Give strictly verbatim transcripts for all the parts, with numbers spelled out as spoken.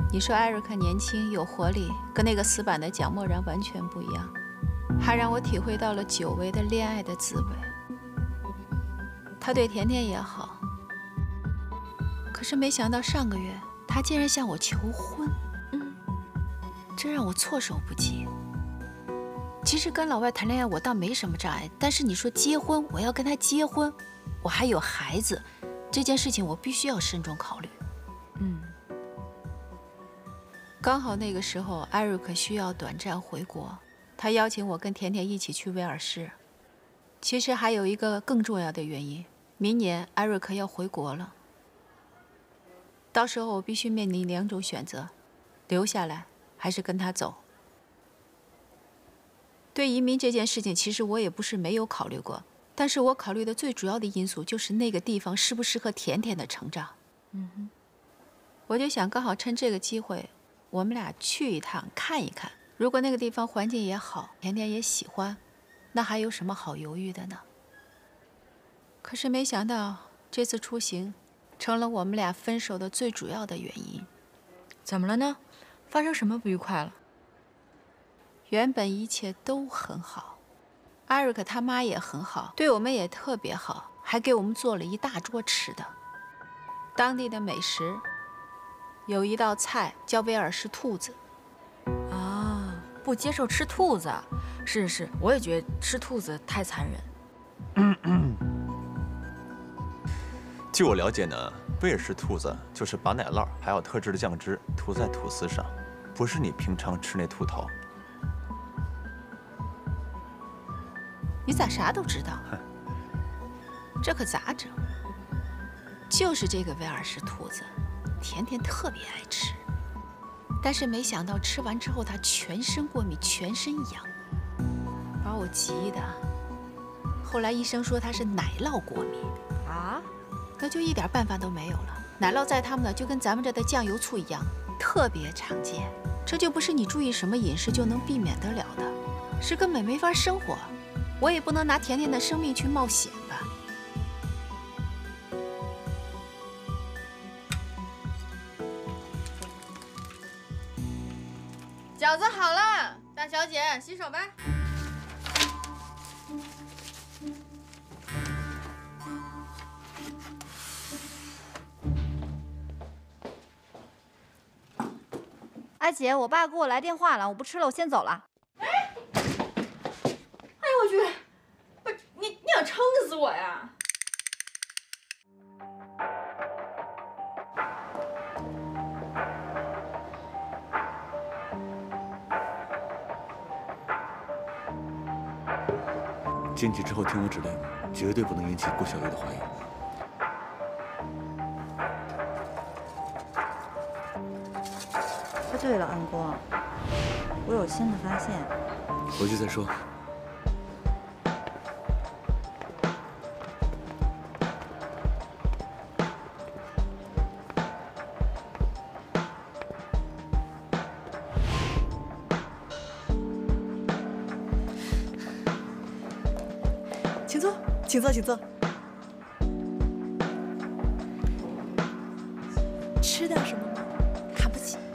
你说艾瑞克年轻有活力，跟那个死板的蒋默然完全不一样，还让我体会到了久违的恋爱的滋味。他对甜甜也好，可是没想到上个月他竟然向我求婚，嗯，这让我措手不及。其实跟老外谈恋爱我倒没什么障碍，但是你说结婚，我要跟他结婚，我还有孩子，这件事情我必须要慎重考虑。嗯。刚好那个时候，艾瑞克需要短暂回国，他邀请我跟甜甜一起去威尔士。其实还有一个更重要的原因，明年艾瑞克要回国了，到时候我必须面临两种选择：留下来还是跟他走。对移民这件事情，其实我也不是没有考虑过，但是我考虑的最主要的因素就是那个地方适不适合甜甜的成长。嗯哼，我就想刚好趁这个机会。我们俩去一趟看一看，如果那个地方环境也好，甜甜也喜欢，那还有什么好犹豫的呢？可是没想到这次出行成了我们俩分手的最主要的原因。 怎么了呢？发生什么不愉快了？ 原本一切都很好，艾瑞克他妈也很好，对我们也特别好，还给我们做了一大桌吃的，当地的美食。有一道菜叫威尔士兔子， 啊，不接受吃兔子，是是，我也觉得吃兔子太残忍。 嗯嗯。据我了解呢，威尔士兔子就是把奶酪还有特制的酱汁涂在吐司上，不是你平常吃那兔头。 你咋啥都知道？这可咋整？就是这个威尔士兔子。甜甜特别爱吃，但是没想到吃完之后她全身过敏，全身痒，把我急的。后来医生说她是奶酪过敏啊， 那就一点办法都没有了。奶酪在他们那就跟咱们这的酱油醋一样，特别常见，这就不是你注意什么饮食就能避免得了的，是根本没法生活。我也不能拿甜甜的生命去冒险吧。 饺子好了，大小姐洗手吧。 哎姐，我爸给我来电话了，我不吃了，我先走了。 哎，哎呦我去！不是你，你想撑死我呀？ 进去之后听我指令，绝对不能引起顾小月的怀疑。 哦，对了，安国，我有新的发现。 回去再说。 请坐，请坐，请坐。吃点什么吗？看不起。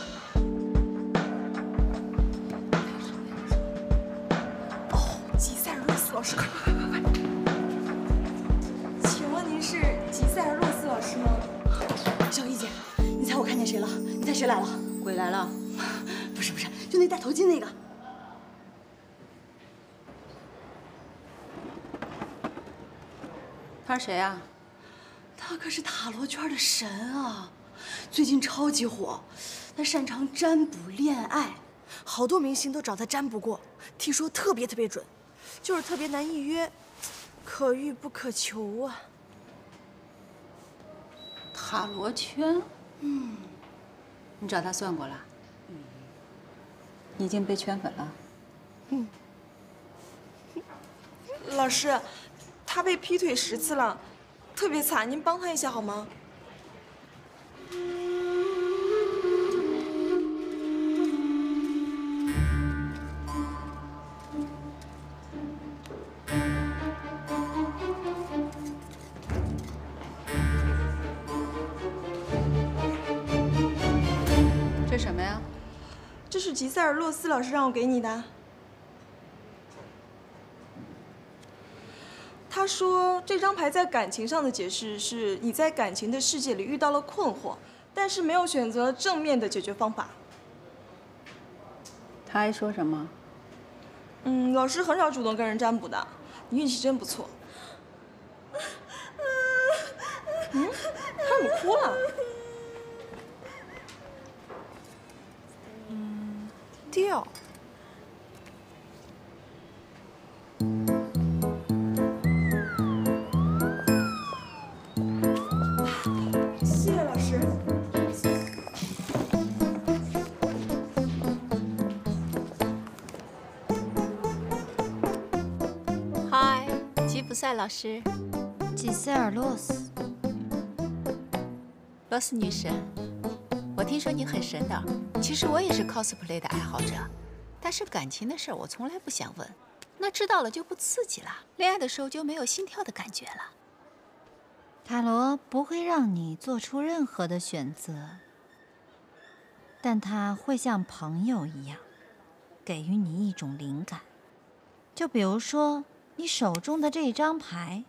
哦，吉赛尔洛斯老师，快快快快！请问您是吉赛尔洛斯老师吗？小玉姐，你猜我看见谁了？你猜谁来了？ 鬼来了？ 不是不是，就那戴头巾那个。 他是谁啊？ 他可是塔罗圈的神啊，最近超级火。他擅长占卜恋爱，好多明星都找他占卜过，听说特别特别准，就是特别难预约，可遇不可求啊。 塔罗圈？嗯，你找他算过了？嗯，你已经被圈粉了。 嗯。老师。他被劈腿十次了，特别惨，您帮他一下好吗？ 这是吉塞尔洛斯老师让我给你的。他说这张牌在感情上的解释是你在感情的世界里遇到了困惑，但是没有选择正面的解决方法。 他还说什么？ 嗯，老师很少主动跟人占卜的，你运气真不错。嗯，他怎么哭了？ 嗯，掉。 谢谢老师。 嗨，吉普赛老师。 吉塞尔洛斯。 罗斯女神，我听说你很神的，其实我也是 cosplay 的爱好者，但是感情的事儿我从来不想问，那知道了就不刺激了，恋爱的时候就没有心跳的感觉了。 塔罗不会让你做出任何的选择，但它会像朋友一样，给予你一种灵感。就比如说你手中的这张牌。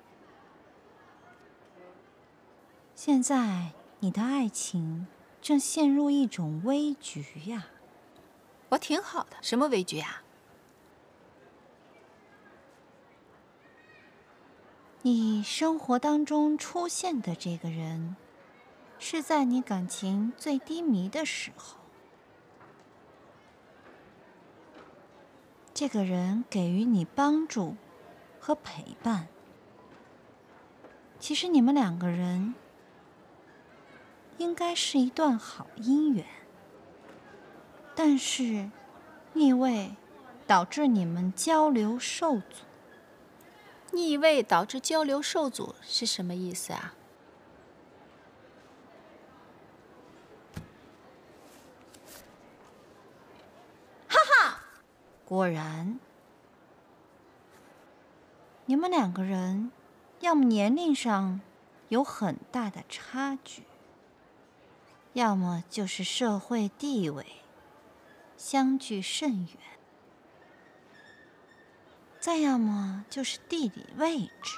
现在你的爱情正陷入一种危局呀。 我挺好的，什么危局啊？ 你生活当中出现的这个人，是在你感情最低迷的时候。这个人给予你帮助和陪伴。其实你们两个人应该是一段好姻缘，但是逆位导致你们交流受阻。 逆位导致交流受阻是什么意思啊？ 哈哈，果然，你们两个人要么年龄上有很大的差距，要么就是社会地位相距甚远，再要么就是地理位置。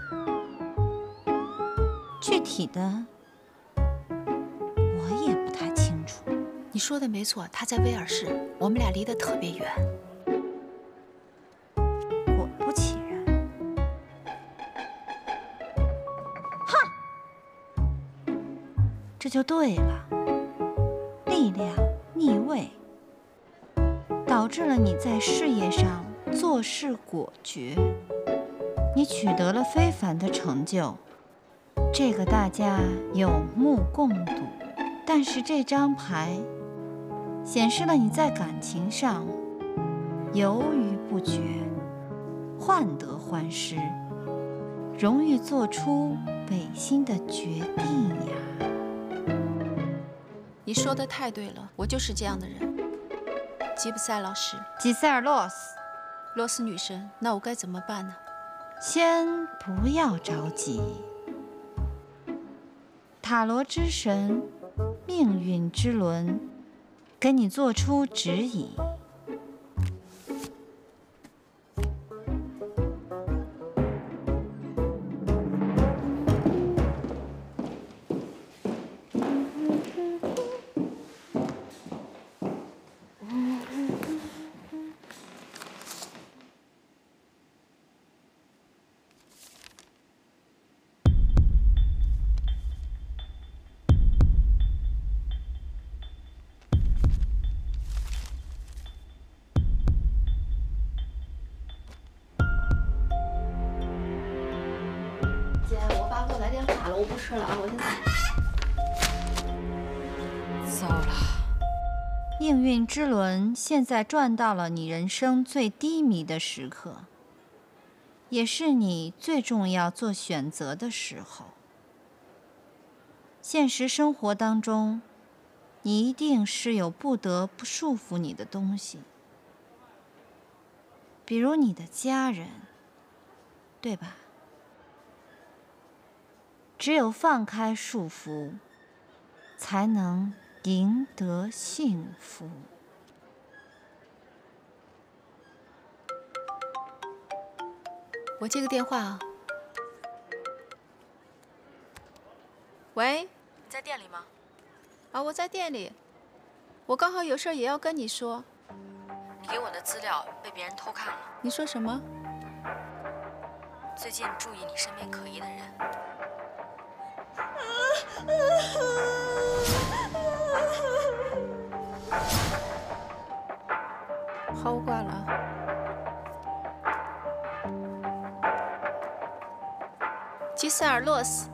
具体的我也不太清楚。 你说的没错，他在威尔士，我们俩离得特别远。 果不其然，哼，这就对了。力量逆位，导致了你在事业上做事果决，你取得了非凡的成就，这个大家有目共睹。但是这张牌显示了你在感情上犹豫不决，患得患失，容易做出违心的决定呀。 你说的太对了，我就是这样的人。吉普赛老师， 吉塞尔洛斯， 罗斯女神，那我该怎么办呢？ 先不要着急。塔罗之神，命运之轮，给你做出指引。 姐，我爸给我来电话了，我不吃了啊，我先走。 糟了， 命运之轮现在转到了你人生最低迷的时刻，也是你最重要做选择的时候。现实生活当中，你一定是有不得不束缚你的东西，比如你的家人，对吧？只有放开束缚，才能赢得幸福。 我接个电话啊。喂， 在店里吗？ 啊，我在店里，我刚好有事儿也要跟你说。 你给我的资料被别人偷看了。 你说什么？ 最近注意你身边可疑的人。 好，我挂了啊。吉塞尔洛斯，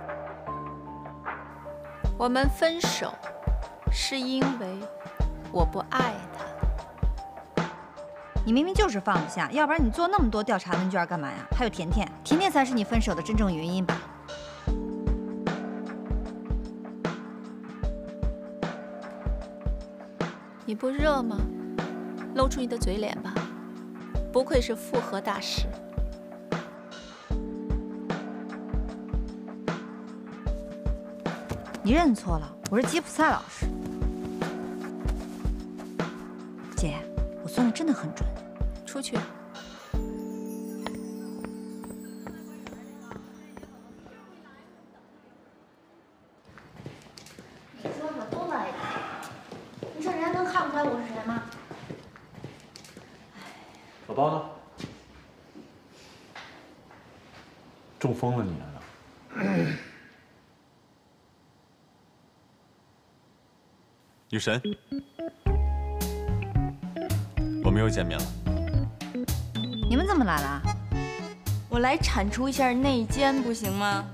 我们分手是因为我不爱他。 你明明就是放不下，要不然你做那么多调查问卷干嘛呀？还有甜甜，甜甜才是你分手的真正原因吧？ 你不热吗？露出你的嘴脸吧，不愧是复合大师。 你认错了，我是吉普赛老师。姐，我算的真的很准。 出去。 你说说，多来一个，你说人家能看不出来我是谁吗？ 宝宝呢？中风了你难道？ 女神，我们又见面了。 你们怎么来了？ 我来铲除一下内奸，不行吗？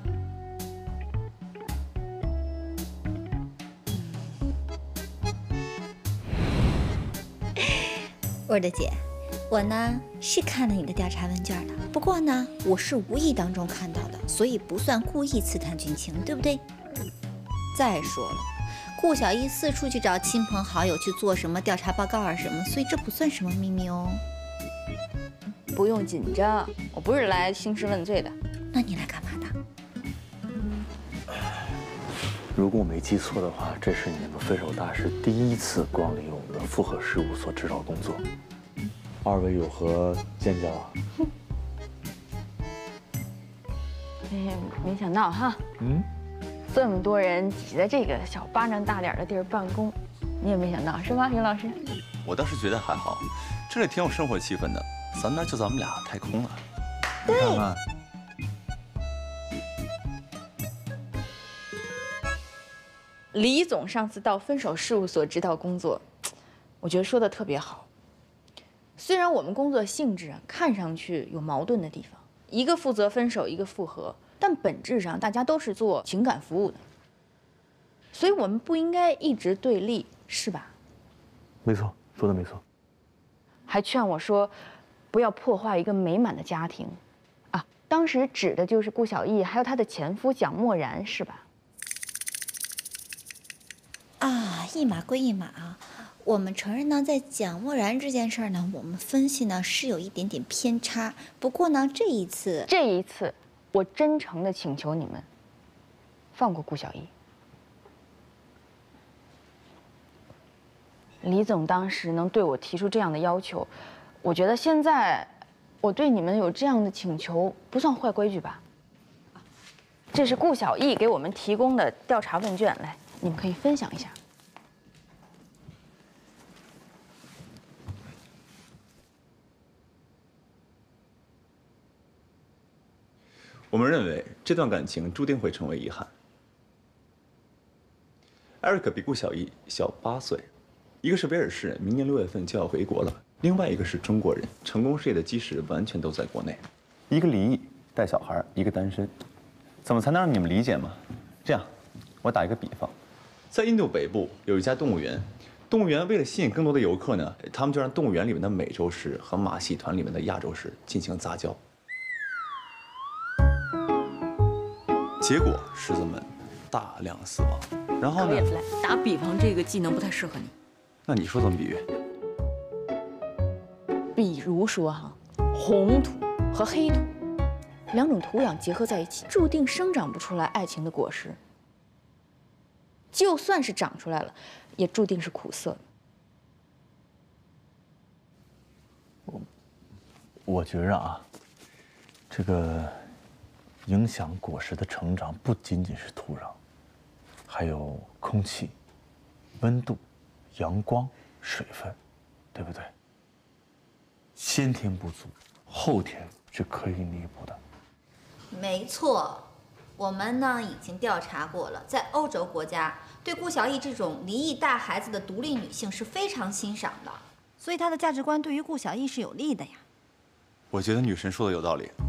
我的姐，我呢是看了你的调查问卷的，不过呢，我是无意当中看到的，所以不算故意刺探军情，对不对？再说了，顾小艺四处去找亲朋好友去做什么调查报告啊什么，所以这不算什么秘密哦。 不用紧张，我不是来兴师问罪的。 那你来干嘛的？ 如果我没记错的话，这是你们分手大师第一次光临我们的复合事务所指导工作。二位有何见教啊？ 哎，没想到哈， 嗯， 这么多人挤在这个小巴掌大点的地儿办公，你也没想到是吧，刘老师？ 我倒是觉得还好，这里挺有生活气氛的。咱那就咱们俩，太空了。 你看看， 李总上次到分手事务所指导工作，我觉得说的特别好。虽然我们工作性质啊看上去有矛盾的地方，一个负责分手，一个复合，但本质上大家都是做情感服务的，所以我们不应该一直对立，是吧？ 没错，说的没错。 还劝我说，不要破坏一个美满的家庭，啊，当时指的就是顾小艺还有她的前夫蒋默然，是吧？ 啊，一码归一码啊。我们承认呢，在蒋默然这件事儿呢，我们分析呢是有一点点偏差。不过呢，这一次， 这一次，我真诚的请求你们放过顾小艺。李总当时能对我提出这样的要求，我觉得现在我对你们有这样的请求，不算坏规矩吧？这是顾小艺给我们提供的调查问卷，来，你们可以分享一下。 我们认为这段感情注定会成为遗憾。艾瑞克比顾小艺小八岁，一个是威尔士人，明年六月份就要回国了；另外一个是中国人，成功事业的基石完全都在国内。一个离异带小孩，一个单身，怎么才能让你们理解吗？这样，我打一个比方，在印度北部有一家动物园，动物园为了吸引更多的游客呢，他们就让动物园里面的美洲狮和马戏团里面的亚洲狮进行杂交。结果狮子们大量死亡，然后呢？ 来打比方，这个技能不太适合你。 那你说怎么比喻？ 比如说哈，红土和黑土两种土壤结合在一起，注定生长不出来爱情的果实。就算是长出来了，也注定是苦涩的。 我觉着啊， 这个影响果实的成长不仅仅是土壤，还有空气、温度、阳光、水分，对不对？先天不足，后天是可以弥补的。 没错，我们呢已经调查过了，在欧洲国家，对顾小艺这种离异带孩子的独立女性是非常欣赏的， 所以他的价值观对于顾小艺是有利的呀。 我觉得女神说的有道理。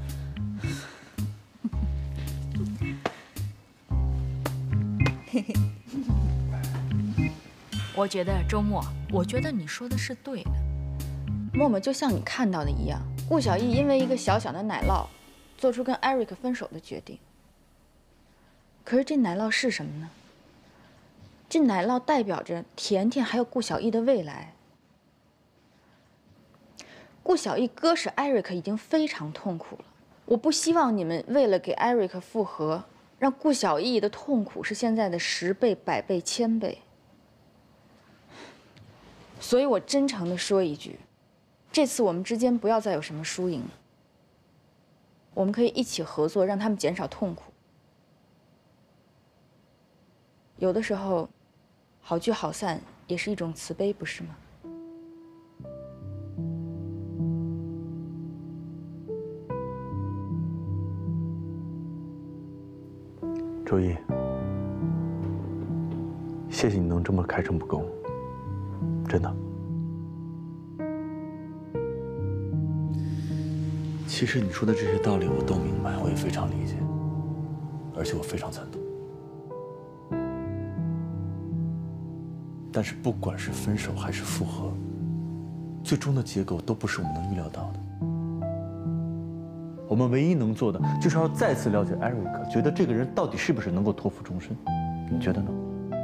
我觉得周末，我觉得你说的是对的。 默默就像你看到的一样，顾小艺因为一个小小的奶酪，做出跟 Eric 分手的决定。可是这奶酪是什么呢？这奶酪代表着甜甜还有顾小艺的未来。顾小艺割舍 Eric 已经非常痛苦了，我不希望你们为了给 Eric 复合，让顾小艺的痛苦是现在的十倍、百倍、千倍。所以我真诚地说一句，这次我们之间不要再有什么输赢了，我们可以一起合作，让他们减少痛苦。有的时候，好聚好散也是一种慈悲，不是吗？ 周一，谢谢你能这么开诚布公，真的。其实你说的这些道理我都明白，我也非常理解，而且我非常赞同。但是不管是分手还是复合，最终的结果都不是我们能预料到的。我们唯一能做的，就是要再次了解艾瑞克，觉得这个人到底是不是能够托付终身。你觉得呢？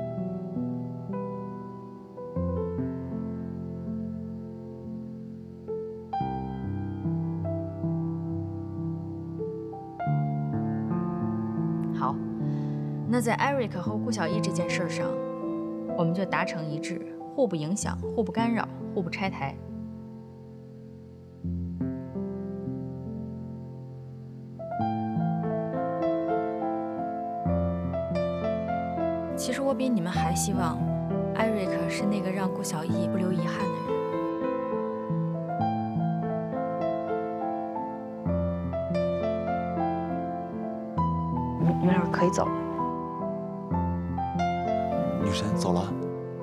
好，那在 Eric 和顾小艺这件事上，我们就达成一致，互不影响，互不干扰，互不拆台。其实我比你们还希望，艾瑞克是那个让顾小艺不留遗憾的人。 于老师可以走了。 女神走了。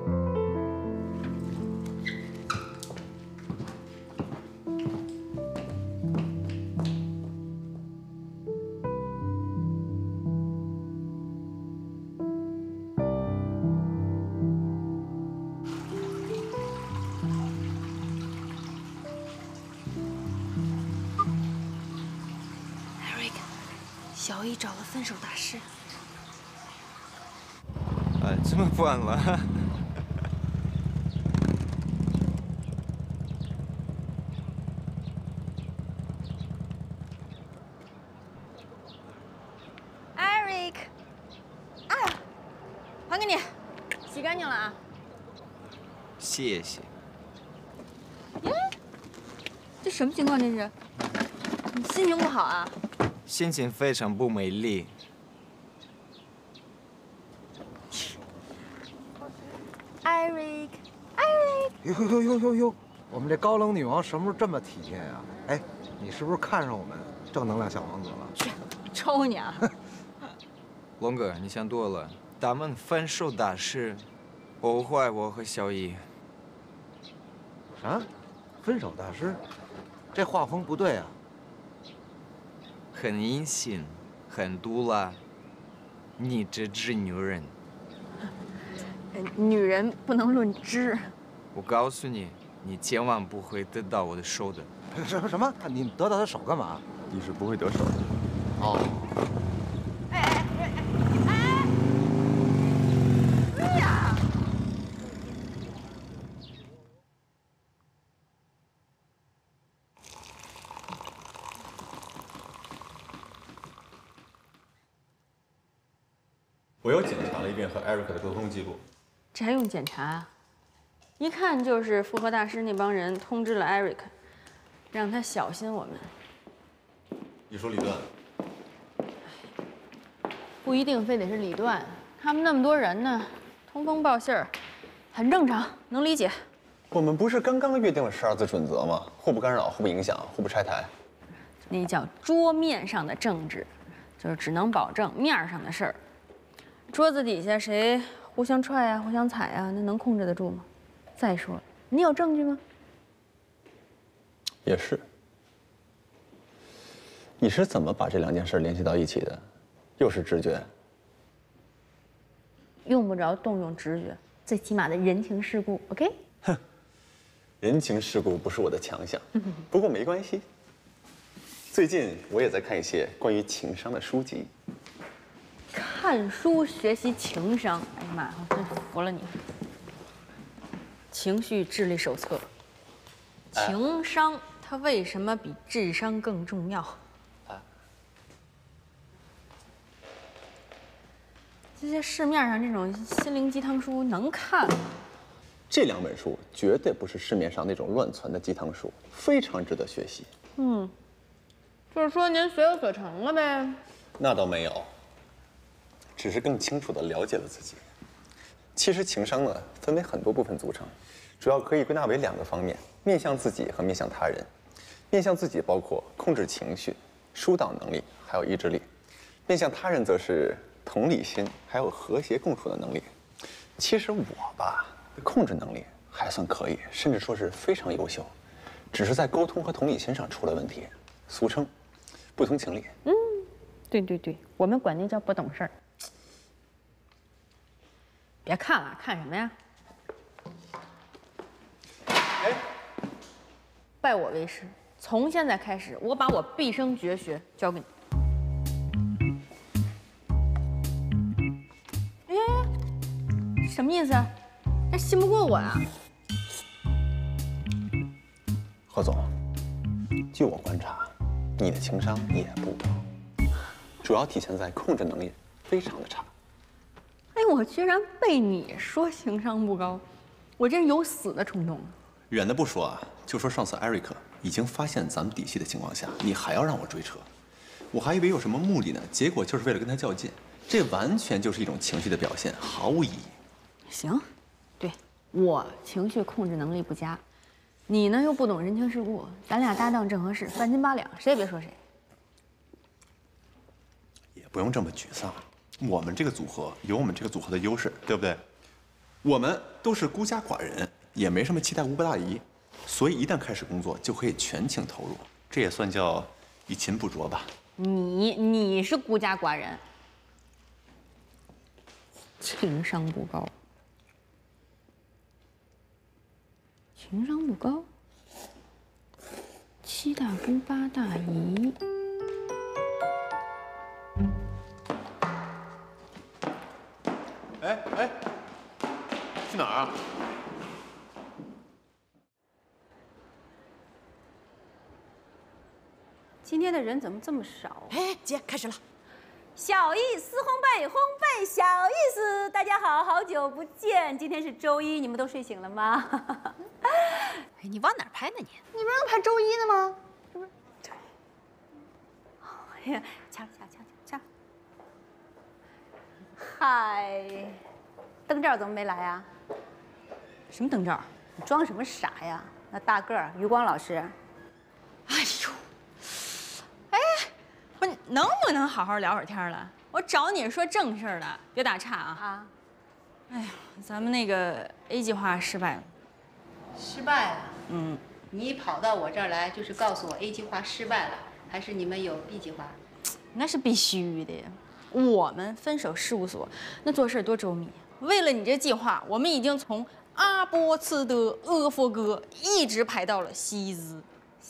小艺找了分手大师。 哎，这么晚了。 Eric， 哎呀，还给你，洗干净了啊。 谢谢。 耶，这什么情况？这是？你心情不好啊？ 心情非常不美丽。 Eric， Eric， 呦呦呦呦呦，我们这高冷女王什么时候这么体贴呀？哎，你是不是看上我们正能量小王子了？ 去，抽你啊！ 龙哥，你想多了。咱们分手大师，不坏我和小艺。 啥？分手大师？这画风不对啊。 很阴性，很毒辣。你这只女人。 女人不能论汁。 我告诉你，你千万不会得到我的手的。 什么什么？你得到他手干嘛？ 你是不会得手的。 哦。 哎哎哎哎哎！呀！ 我又检查了一遍和 Eric 的沟通记录。 这还用检查啊？一看就是复合大师那帮人通知了 Eric， 让他小心我们。 你说李段？ 不一定非得是李段，他们那么多人呢，通风报信儿，很正常，能理解。 我们不是刚刚约定了十二字准则吗？互不干扰，互不影响，互不拆台。 那叫桌面上的政治，就是只能保证面儿上的事儿。桌子底下谁互相踹呀、互相踩呀，那能控制得住吗？再说，你有证据吗？ 也是。你是怎么把这两件事联系到一起的？又是直觉？ 用不着动用直觉，最起码的人情世故 ，OK？ 哼，人情世故不是我的强项，不过没关系。最近我也在看一些关于情商的书籍。 看书学习情商，哎呀妈呀，我真服了你！情绪智力手册，情商它为什么比智商更重要？这些市面上这种心灵鸡汤书能看吗？ 这两本书绝对不是市面上那种乱传的鸡汤书，非常值得学习。 嗯，就是说您学有所成了呗？ 那倒没有，只是更清楚地了解了自己。其实情商呢，分为很多部分组成，主要可以归纳为两个方面：面向自己和面向他人。面向自己包括控制情绪、疏导能力，还有意志力；面向他人则是同理心，还有和谐共处的能力。其实我吧，控制能力还算可以，甚至说是非常优秀，只是在沟通和同理心上出了问题，俗称不通情理。 嗯，对对对，我们管那叫不懂事儿。别看了，看什么呀？ 哎， 拜我为师，从现在开始，我把我毕生绝学教给你。什么意思？这信不过我呀？ 何总，据我观察，你的情商也不高，主要体现在控制能力非常的差。 哎，我居然被你说情商不高，我真是有死的冲动。 远的不说啊，就说上次艾瑞克已经发现咱们底细的情况下，你还要让我追车，我还以为有什么目的呢，结果就是为了跟他较劲，这完全就是一种情绪的表现，毫无意义。 行，对，我情绪控制能力不佳，你呢又不懂人情世故，咱俩搭档正合适，半斤八两，谁也别说谁。 也不用这么沮丧，我们这个组合有我们这个组合的优势，对不对？我们都是孤家寡人，也没什么期待无不大姨，所以一旦开始工作就可以全情投入，这也算叫以勤不拙吧。 你你是孤家寡人，情商不高。情商不高，七大姑八大姨。 哎哎，去哪儿啊？ 今天的人怎么这么少？ 哎，姐，开始了。 小意思，烘焙，烘焙，小意思。大家好，好久不见。今天是周一，你们都睡醒了吗？ 哎，你往哪儿拍呢你？ 你不让拍周一的吗？这不是？哎呀，掐掐掐掐掐！嗨，灯罩怎么没来啊？ 什么灯罩？ 你装什么傻呀？那大个儿，余光老师。 哎呦！哎，不，能不能好好聊会儿天了？我找你是说正事儿的，别打岔啊！啊！哎呀，咱们那个 A 计划失败了。 失败了。 嗯， 你跑到我这儿来，就是告诉我 A 计划失败了，还是你们有 B 计划？ 那是必须的呀。我们分手事务所那做事多周密，为了你这计划，我们已经从阿波茨德、阿佛哥一直排到了西兹。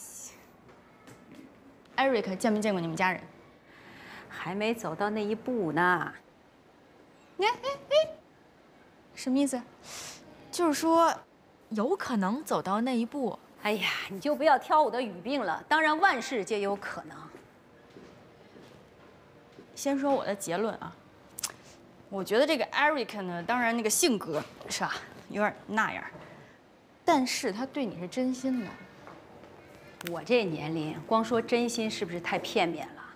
艾瑞克见没见过你们家人？ 还没走到那一步呢。 哎哎哎，什么意思？就是说。有可能走到那一步。 哎呀，你就不要挑我的语病了。当然，万事皆有可能。 先说我的结论啊，我觉得这个 Eric 呢，当然那个性格是吧，有点那样，但是他对你是真心的。 我这年龄，光说真心是不是太片面了？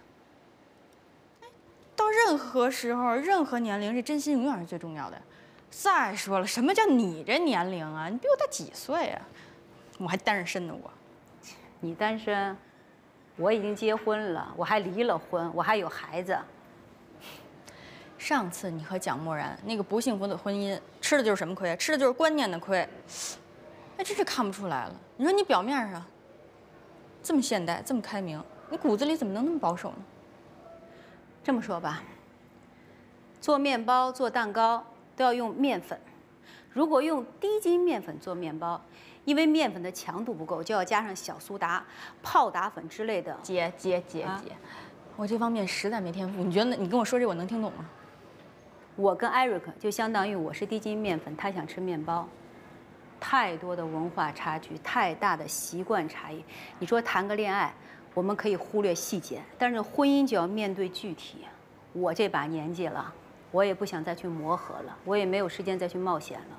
到任何时候、任何年龄，这真心永远是最重要的。再说了，什么叫你这年龄啊？你比我大几岁啊？我还单着身呢，我。 你单身，我已经结婚了，我还离了婚，我还有孩子。 上次你和蒋默然那个不幸福的婚姻，吃的就是什么亏？吃的就是观念的亏。哎，真是看不出来了。你说你表面上这么现代，这么开明，你骨子里怎么能那么保守呢？ 这么说吧，做面包、做蛋糕都要用面粉。如果用低筋面粉做面包，因为面粉的强度不够，就要加上小苏打、泡打粉之类的。 姐姐姐姐，我这方面实在没天赋。你觉得你跟我说这我能听懂吗？ 我跟艾瑞克就相当于我是低筋面粉，他想吃面包。太多的文化差距，太大的习惯差异。你说谈个恋爱，我们可以忽略细节，但是婚姻就要面对具体。我这把年纪了，我也不想再去磨合了，我也没有时间再去冒险了。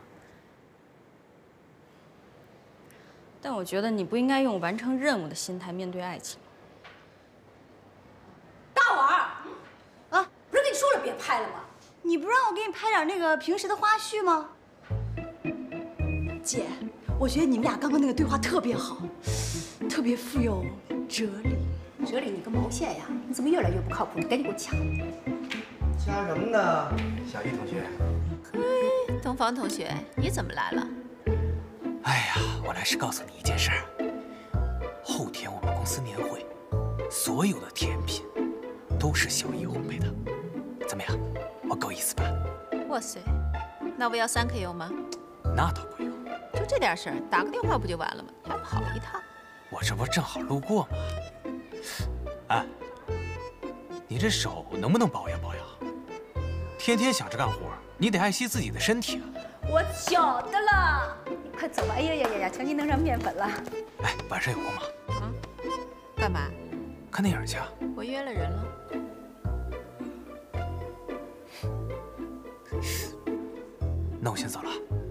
但我觉得你不应该用完成任务的心态面对爱情。 大碗儿，啊，不是跟你说了别拍了吗？ 你不让我给你拍点那个平时的花絮吗？姐，我觉得你们俩刚刚那个对话特别好，特别富有哲理。 哲理你个毛线呀！你怎么越来越不靠谱？你赶紧给我抢！ 抢什么呢，小易同学？ 嘿，东方同学，你怎么来了？ 哎呀，我来是告诉你一件事儿。后天我们公司年会，所有的甜品都是小易烘焙的，怎么样？我够意思吧？ 哇塞，那我要三 K O 吗？ 那倒不用。 就这点事儿，打个电话不就完了吗？还跑一趟。 我这不正好路过吗？哎，你这手能不能保养保养？天天想着干活，你得爱惜自己的身体啊。 我晓得了，你快走吧。哎呀呀呀呀，强行弄上面粉了。 哎，晚上有空吗？ 啊？干嘛？ 看电影去啊。 我约了人了。 那我先走了。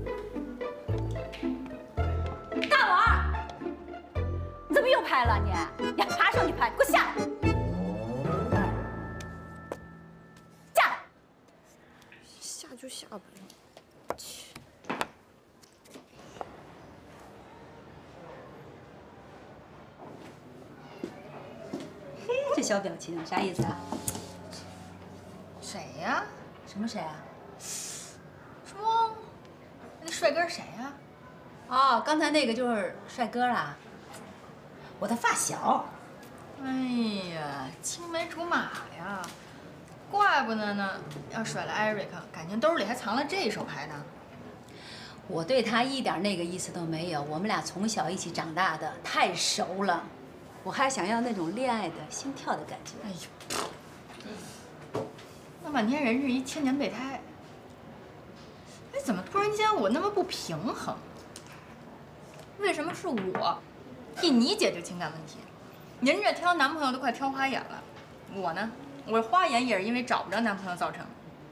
大碗儿，你怎么又拍了你？你还爬上去拍？给我下来！下来！ 下就下呗。 嘿，这小表情啥意思啊？ 谁呀？ 什么谁啊？ 说，那帅哥是谁呀？ 哦，刚才那个就是帅哥啦，我的发小。 哎呀，青梅竹马呀，怪不得呢。要甩了艾瑞克，感情兜里还藏了这手牌呢。 我对他一点那个意思都没有，我们俩从小一起长大的，太熟了。我还想要那种恋爱的心跳的感觉。 哎呦，那满天人是一千年备胎。哎，怎么突然间我那么不平衡？为什么是我替你解决情感问题？您这挑男朋友都快挑花眼了，我呢，我花眼也是因为找不着男朋友造成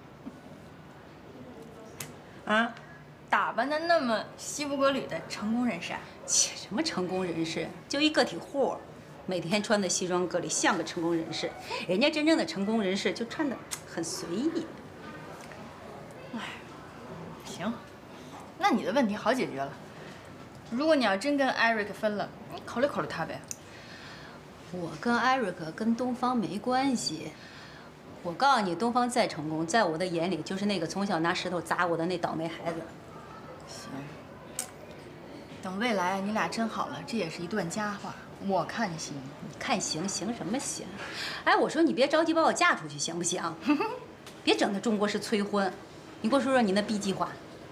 的。啊，打扮的那么西服革履的成功人士， 切，什么成功人士？就一个体户，每天穿的西装革履，像个成功人士。人家真正的成功人士就穿的很随意。 哎，行，那你的问题好解决了。如果你要真跟艾瑞克分了，你考虑考虑他呗。 我跟艾瑞克跟东方没关系。我告诉你，东方再成功，在我的眼里就是那个从小拿石头砸我的那倒霉孩子。 行，等未来你俩真好了，这也是一段佳话。我看行， 你看行行什么行？哎，我说你别着急把我嫁出去，行不行？别整的中国式催婚。你给我说说你那 B 计划。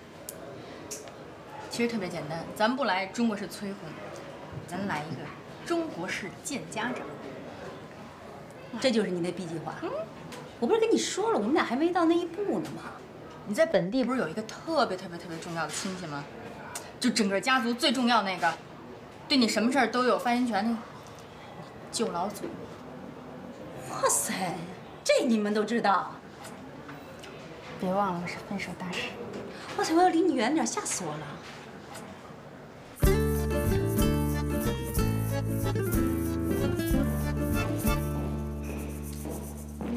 其实特别简单，咱们不来中国式催婚，咱来一个中国式见家长。 这就是你的 B 计划。嗯，我不是跟你说了，我们俩还没到那一步呢吗？ 你在本地不是有一个特别特别特别重要的亲戚吗？就整个家族最重要那个，对你什么事儿都有发言权那个舅老祖。 哇塞，这你们都知道？ 别忘了我是分手大师。 哇塞，我要离你远点，吓死我了。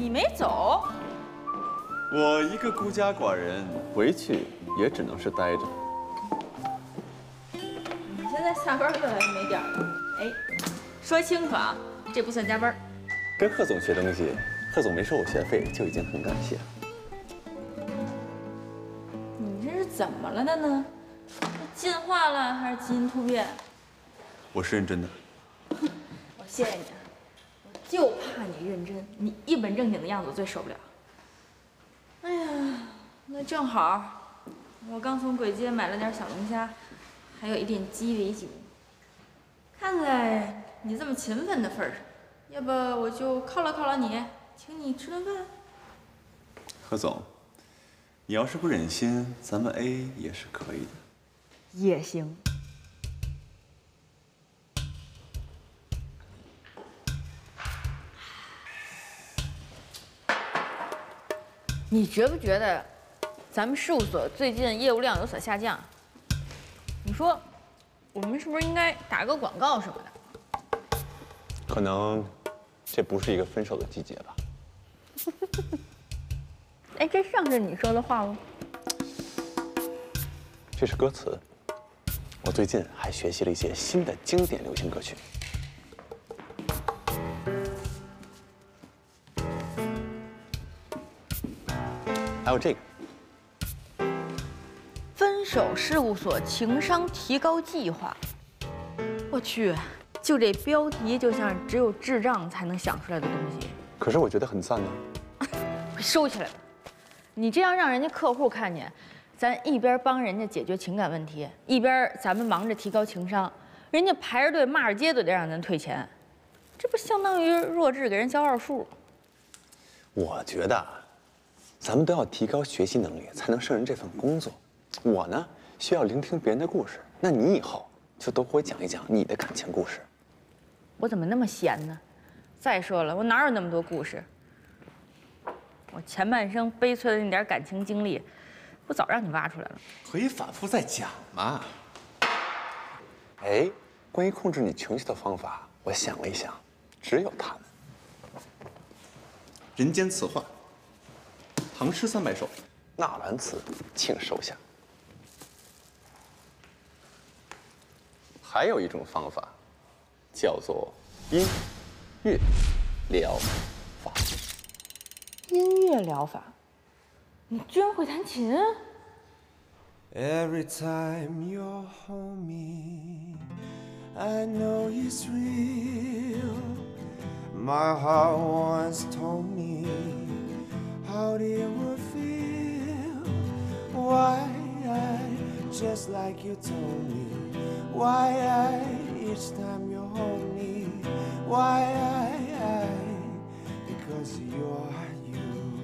你没走？ 我一个孤家寡人，回去也只能是待着。 你现在下班越来越没点了。哎，说清楚啊，这不算加班。 跟贺总学东西，贺总没收我学费就已经很感谢了。 你这是怎么了的呢？进化了还是基因突变？ 我是认真的。 我谢谢你，我就怕你认真，你一本正经的样子我最受不了。哎呀，那正好，我刚从簋街买了点小龙虾，还有一点鸡尾酒。看在你这么勤奋的份上，要不我就犒劳犒劳你，请你吃顿饭。 贺总，你要是不忍心，咱们 A 也是可以的。 也行。你觉不觉得，咱们事务所最近业务量有所下降？你说，我们是不是应该打个广告什么的？ 可能，这不是一个分手的季节吧？ 哎，这像是你说的话吗？ 这是歌词。我最近还学习了一些新的经典流行歌曲。还有这个， 分手事务所情商提高计划。我去，就这标题就像只有智障才能想出来的东西。 可是我觉得很赞呢。 收起来吧，你这样让人家客户看见，咱一边帮人家解决情感问题，一边咱们忙着提高情商，人家排着队骂着街都得让咱退钱，这不相当于弱智给人交号数？ 我觉得。咱们都要提高学习能力，才能胜任这份工作。我呢，需要聆听别人的故事。那你以后就都给我讲一讲你的感情故事。 我怎么那么闲呢？再说了，我哪有那么多故事？我前半生悲催的那点感情经历，不早让你挖出来了？ 可以反复再讲嘛。哎，关于控制你情绪的方法，我想了一想，只有他们。人间词话。唐诗三百首，纳兰词，请收下。还有一种方法，叫做音乐疗法。 音乐疗法？你居然会弹琴 ？Every time you're home me, I know it's real. My heart once told me how it would feel. Why I, just like you told me. Why I, each time you hold me. Why I, I, because you are you.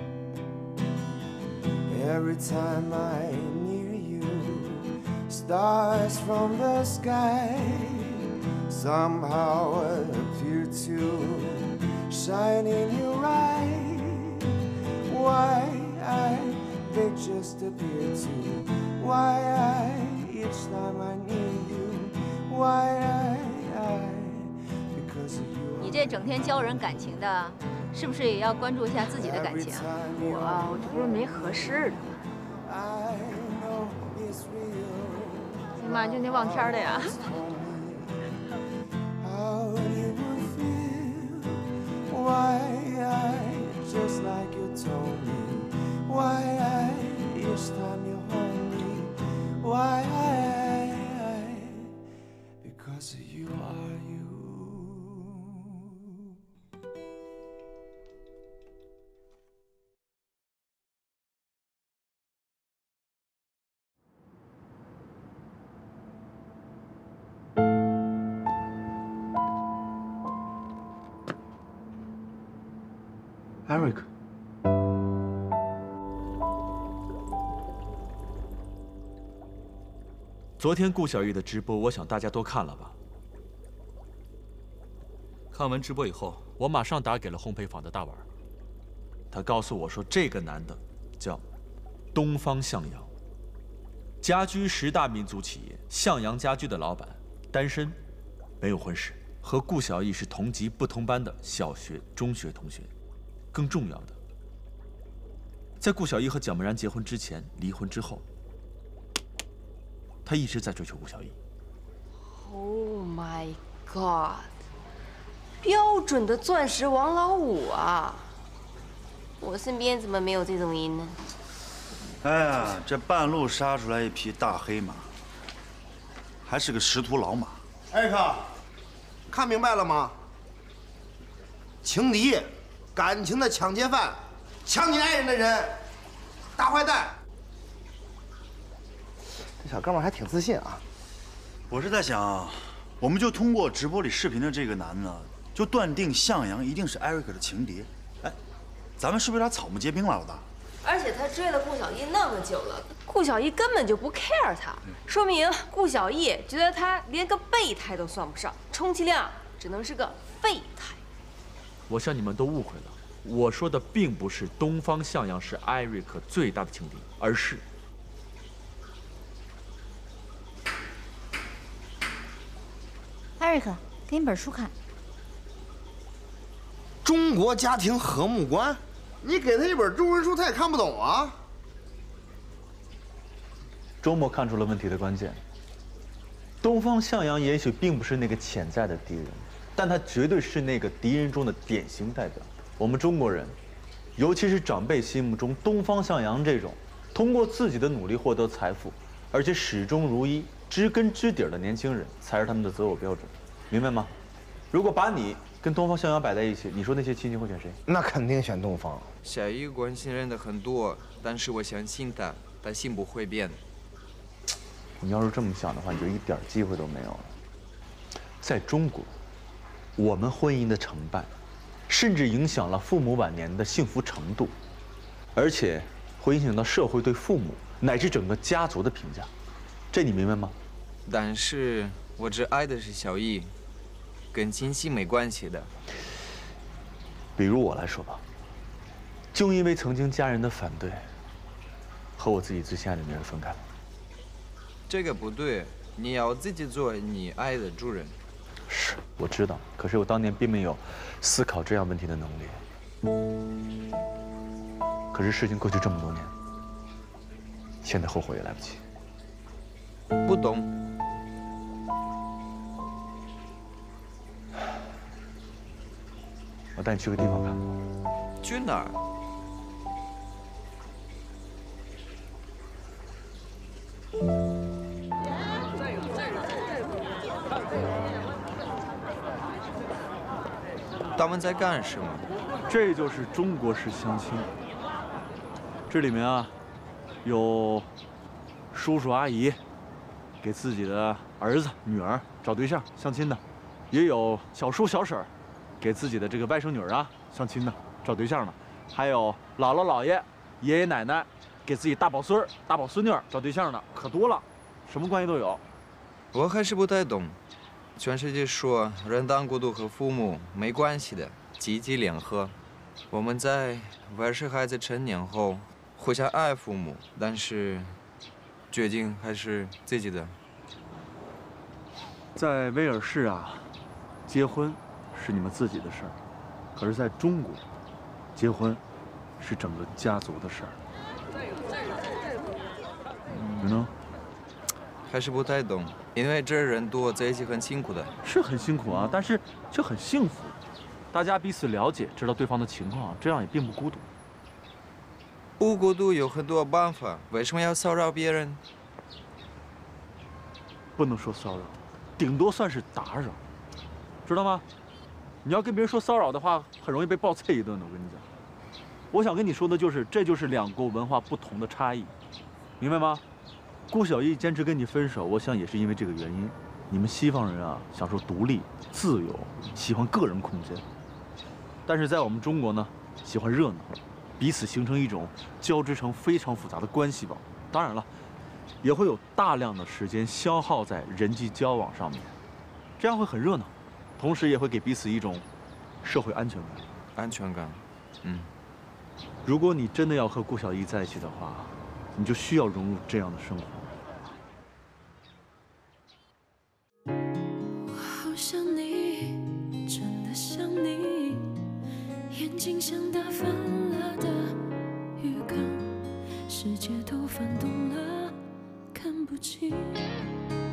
Every time I'm near you, stars from the sky somehow appear to shine in your eyes. Why I, they just appear to. Why I, each time I need you. Why I, I, because of you. 你这整天教人感情的，是不是也要关注一下自己的感情？ 我我这不是没合适的吗？你妈就那望天的呀。 Why I, just like you told me. Why I, each time you hold me. Why I, I, because you are you. Eric， 昨天顾小艺的直播，我想大家都看了吧？看完直播以后，我马上打给了烘焙坊的大碗，他告诉我说，这个男的叫东方向阳，家居十大民族企业向阳家居的老板，单身，没有婚史，和顾小艺是同级不同班的小学、中学同学。 更重要的，在顾小艺和蒋梦然结婚之前、离婚之后，他一直在追求顾小艺。 Oh my god！ 标准的钻石王老五啊！我身边怎么没有这种人呢？ 哎呀，这半路杀出来一匹大黑马，还是个识途老马。 艾瑞克，看明白了吗？情敌，感情的抢劫犯，抢你爱人的人，大坏蛋。这小哥们还挺自信啊。 我是在想，我们就通过直播里视频的这个男的，就断定向阳一定是艾瑞克的情敌。哎，咱们是不是有点草木皆兵了，老大？ 而且他追了顾小艺那么久了，顾小艺根本就不 care 他，说明顾小艺觉得他连个备胎都算不上，充其量只能是个废胎。 我想你们都误会了，我说的并不是东方向阳是艾瑞克最大的情敌，而是艾瑞克，给你本书看。 中国家庭和睦观，你给他一本中文书，他也看不懂啊。 周末看出了问题的关键。东方向阳也许并不是那个潜在的敌人，但他绝对是那个敌人中的典型代表。我们中国人，尤其是长辈心目中东方向阳这种通过自己的努力获得财富，而且始终如一、知根知底的年轻人，才是他们的择偶标准，明白吗？如果把你跟东方向阳摆在一起，你说那些亲戚会选谁？ 那肯定选东方。 小艺关心人的很多，但是我相信他，他心不会变。 你要是这么想的话，你就一点机会都没有了。在中国，我们婚姻的成败，甚至影响了父母晚年的幸福程度，而且会影响到社会对父母乃至整个家族的评价。这你明白吗？ 但是我只爱的是小艺，跟亲戚没关系的。 比如我来说吧，就因为曾经家人的反对，和我自己最心爱的女人分开了。 这个不对，你要自己做你爱的主人。 是，我知道，可是我当年并没有思考这样问题的能力。可是事情过去这么多年，现在后悔也来不及。 不懂。 我带你去个地方看。 去哪儿？他们在干什么？ 这就是中国式相亲。这里面啊，有叔叔阿姨给自己的儿子、女儿找对象相亲的，也有小叔小婶儿给自己的这个外甥女儿啊相亲的、找对象的，还有姥姥姥爷、爷爷奶奶给自己大宝孙儿、大宝孙女儿找对象的，可多了，什么关系都有。 我还是不太懂。全世界说人当孤独和父母没关系的，积极联合。我们在威尔士孩子成年后互相爱父母，但是决定还是自己的。 在威尔士啊，结婚是你们自己的事儿，可是在中国，结婚是整个家族的事儿。你呢？ 还是不太懂，因为这儿人多，在一起很辛苦的。 是很辛苦啊，但是却很幸福。大家彼此了解，知道对方的情况，这样也并不孤独。 不孤独有很多办法，为什么要骚扰别人？ 不能说骚扰，顶多算是打扰，知道吗？你要跟别人说骚扰的话，很容易被暴啐一顿的。我跟你讲，我想跟你说的就是，这就是两国文化不同的差异，明白吗？顾小艺坚持跟你分手，我想也是因为这个原因。你们西方人啊，享受独立、自由，喜欢个人空间；但是在我们中国呢，喜欢热闹，彼此形成一种交织成非常复杂的关系网。当然了，也会有大量的时间消耗在人际交往上面，这样会很热闹，同时也会给彼此一种社会安全感。 安全感，嗯。 如果你真的要和顾小艺在一起的话，你就需要融入这样的生活。 我好想你，真的想你，眼睛像大饭翻动了，看不清。